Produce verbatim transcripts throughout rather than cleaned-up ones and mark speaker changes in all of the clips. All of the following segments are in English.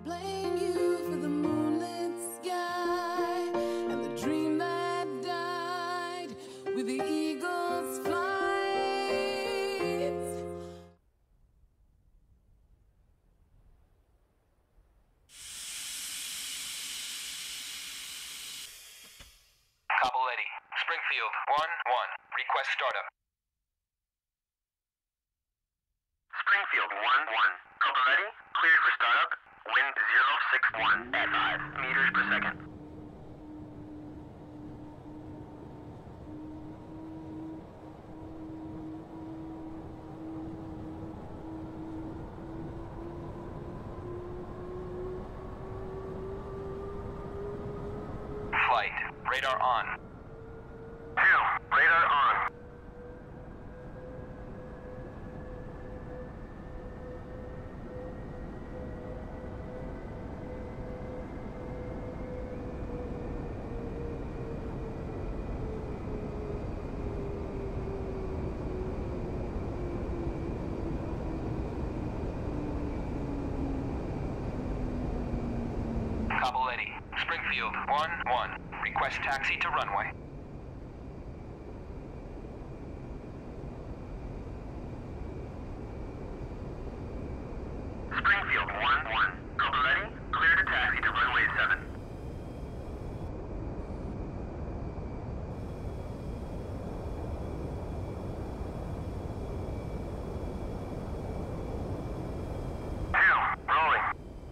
Speaker 1: blame you for the moonlit sky and the dream that died with the eagle's flight.
Speaker 2: Caballetti, Springfield, one one. Request startup.
Speaker 3: Springfield, one one. Caballetti, cleared for startup. Wind zero six one at five meters per second.
Speaker 2: Flight, radar on.
Speaker 3: Two, radar on.
Speaker 2: Caballetti, Springfield, one one. Request taxi to runway.
Speaker 3: Springfield, one one. Caballetti, cleared a taxi to runway seven. Two, rolling.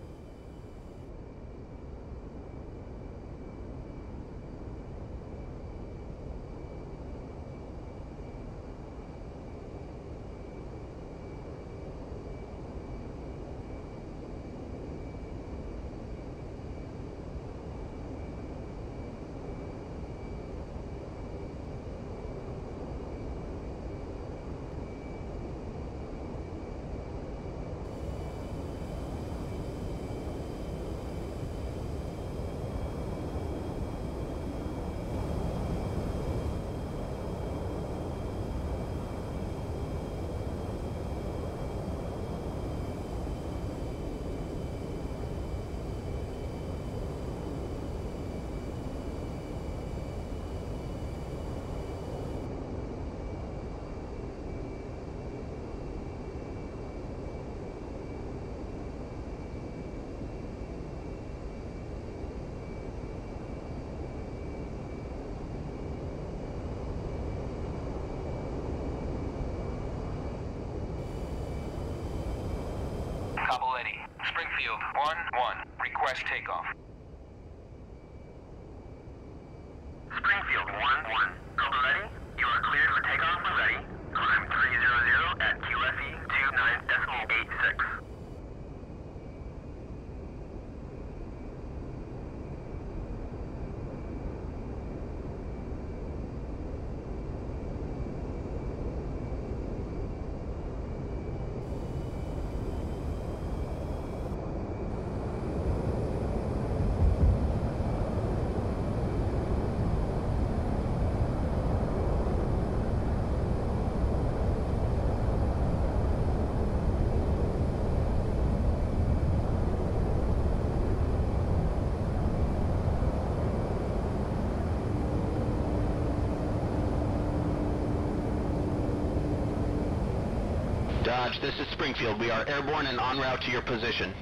Speaker 2: Caballetti, Springfield, one one. Request takeoff.
Speaker 3: Springfield, one one. Caballetti, you are cleared for takeoff when ready. Climb three hundred at Q F E two nine decimal eight six.
Speaker 4: Dodge, this is Springfield. We are airborne and en route to your position.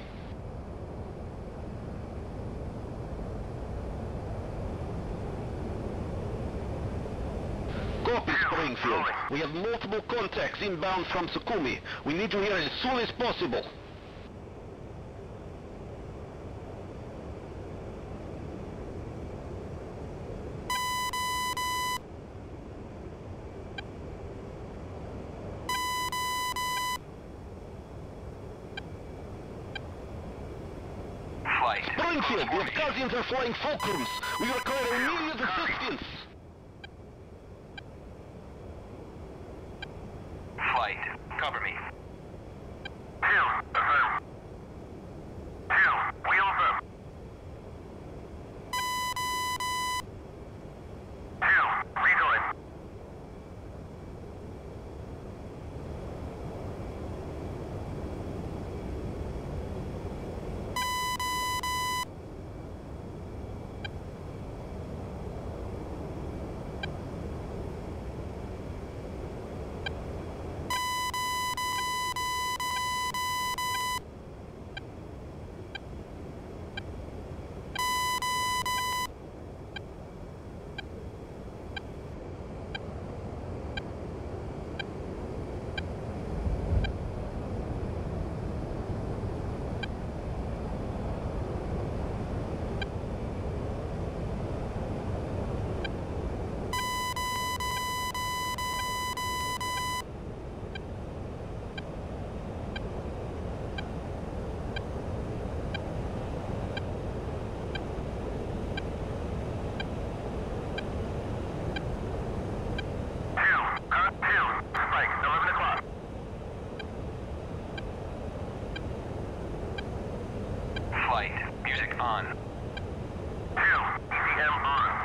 Speaker 4: Copy, Springfield. We have multiple contacts inbound from Sukumi. We need you here as soon as possible.
Speaker 2: Flight.
Speaker 4: Springfield, your cousins are flying fulcrums. We require immediate assistance.
Speaker 2: Flight, cover me.
Speaker 3: Two, affirm. Two, wheel affirm. Two, rejoin.
Speaker 2: Flight. Music on.
Speaker 3: Two. E C M on.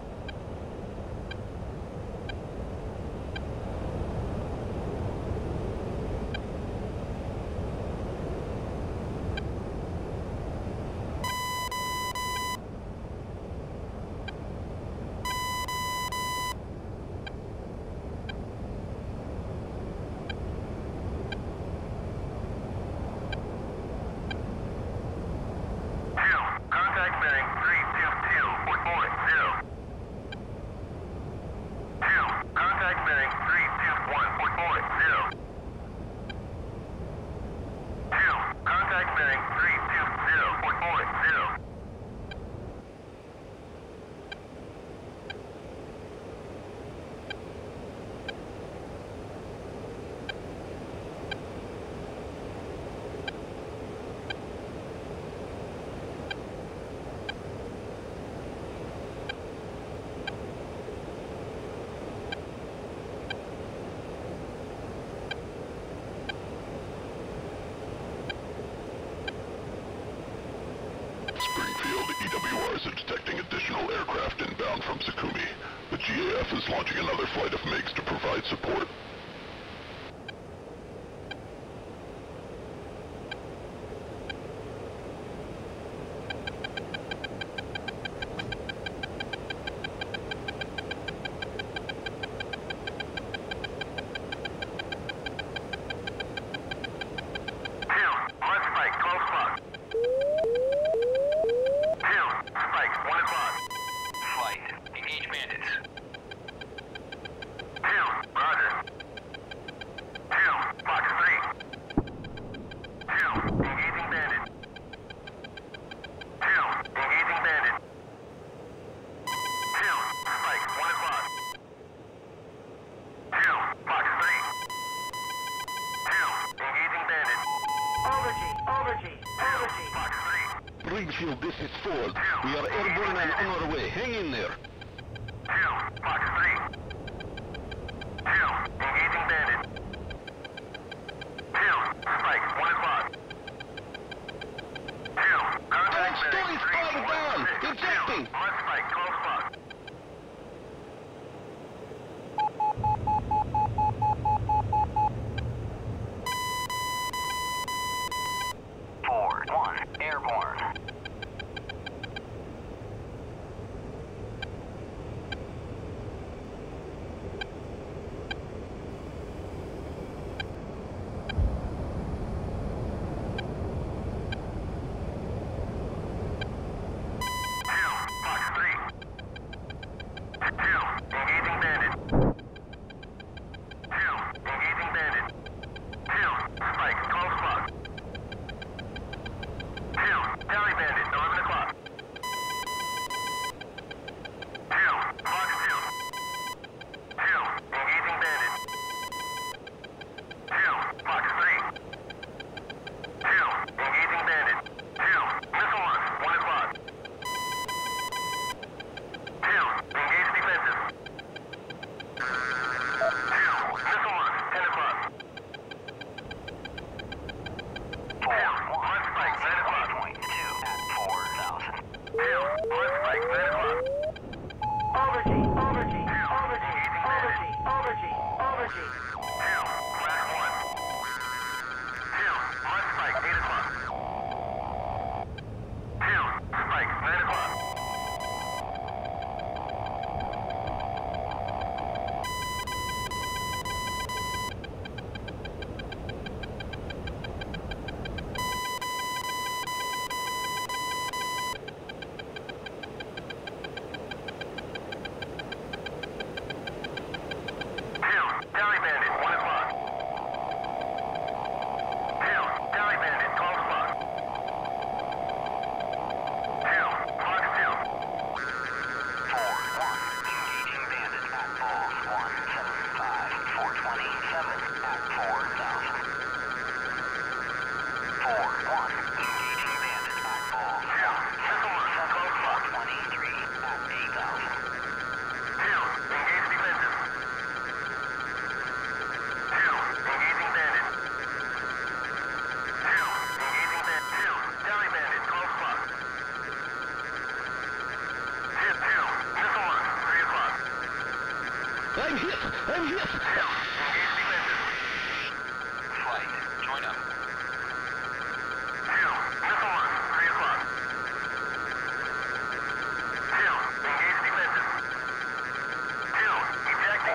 Speaker 5: E W Rs are detecting additional aircraft inbound from Sukumi. The G A F is launching another flight of MiGs to provide support.
Speaker 4: Greenfield, this is Ford. We are airborne and on our way. Hang in there.
Speaker 3: Two, Fox three. Two, engaging bandit. Two, spike, one o'clock. Two, contact
Speaker 4: Don't
Speaker 3: bandit,
Speaker 4: stop,
Speaker 3: three,
Speaker 4: spike
Speaker 3: one,
Speaker 4: down.
Speaker 3: six.
Speaker 4: Ejecting.
Speaker 3: Two, mud spike, close spot.
Speaker 2: Four, one, airborne. Four, one, spike, nine o'clock. Point two at four.
Speaker 4: I'm hit! I'm hit!
Speaker 3: Engage defensive.
Speaker 2: Flight, join up.
Speaker 3: Two, missile one, three o'clock. Two, engage defensive. Two, ejecting.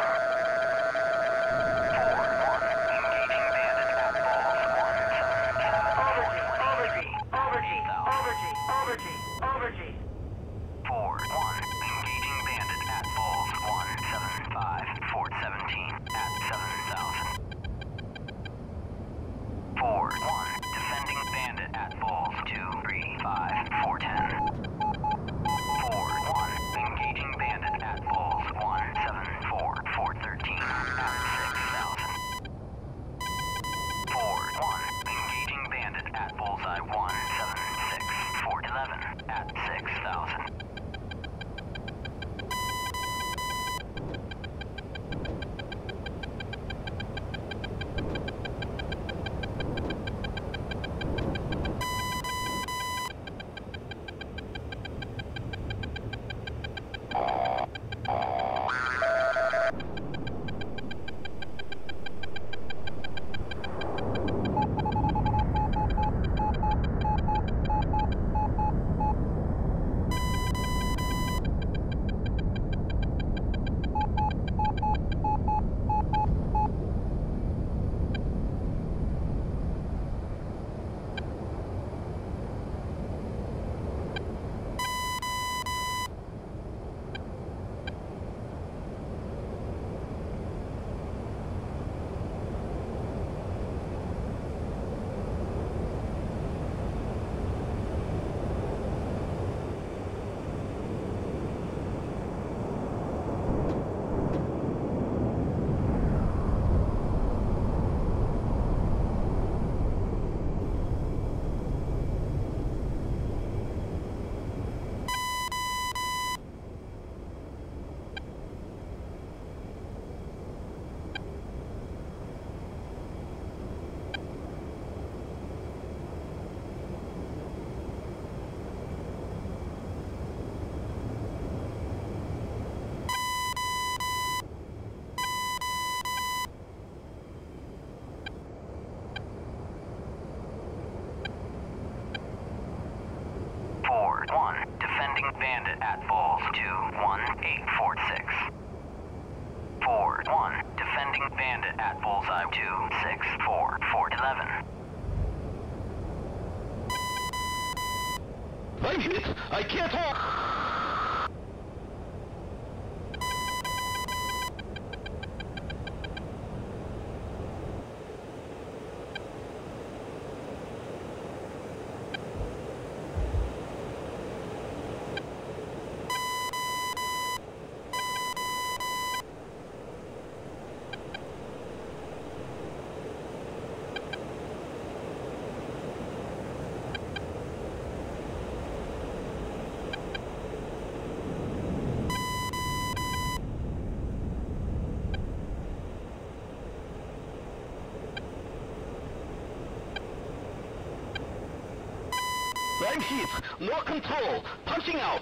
Speaker 2: Four, one, engaging bandit at balls one seven seven.
Speaker 6: Overgy, overgy, overgy, overgy, overgy.
Speaker 2: Four, one, engaging bandit at balls one seven five, Fort seventeen at seven thousand. Four, one, defending bandit at balls two three five, four ten. Four, one, engaging bandit at balls one seven four, Fort thirteen at six thousand. Four, one, engaging bandit at bullseye one seven six, Fort eleven at six thousand. Four, one, defending bandit at balls two one eight, Fort six. Four, one, defending bandit at bullseye two six four, Fort eleven.
Speaker 4: I'm hit! I can't walk! I'm hit! No control! Punching out!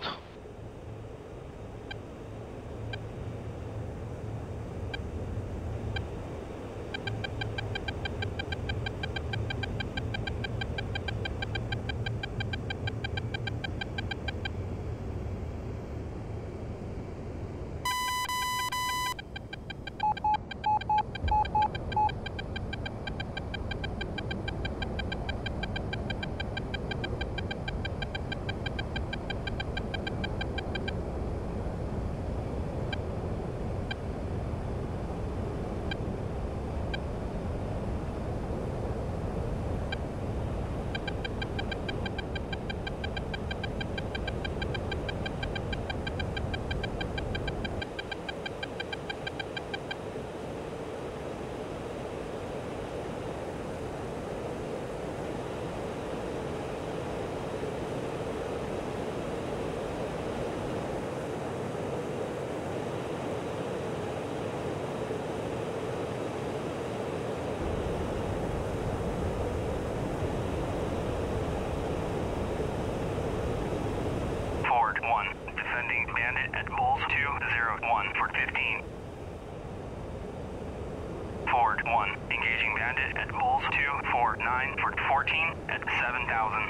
Speaker 3: Ford one, defending bandit at Bulls two zero one, Fort fifteen.
Speaker 2: Ford one, engaging bandit at Bulls two four nine for fourteen at seven thousand.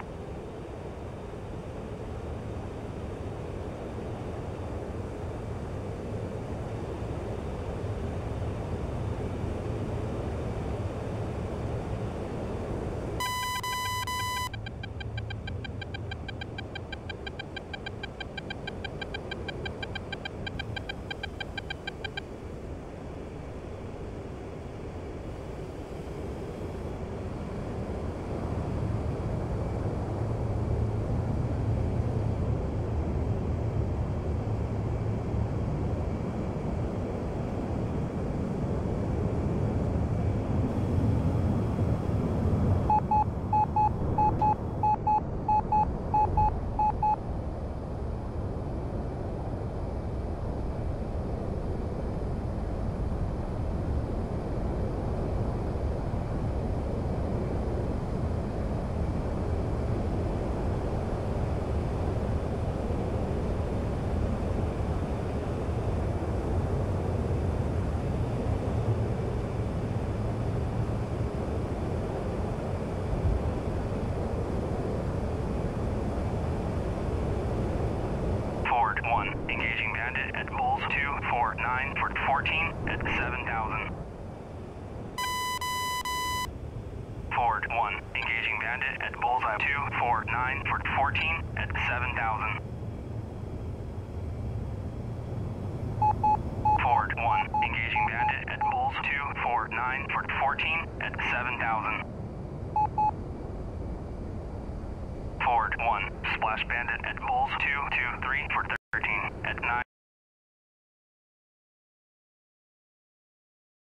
Speaker 2: one, engaging bandit at Bulls two four nine for fourteen at seven thousand. Ford one, engaging bandit at Bullseye two four nine for fourteen at seven thousand. Ford one, engaging bandit at Bulls two four nine for fourteen at seven thousand. Ford one, splash bandit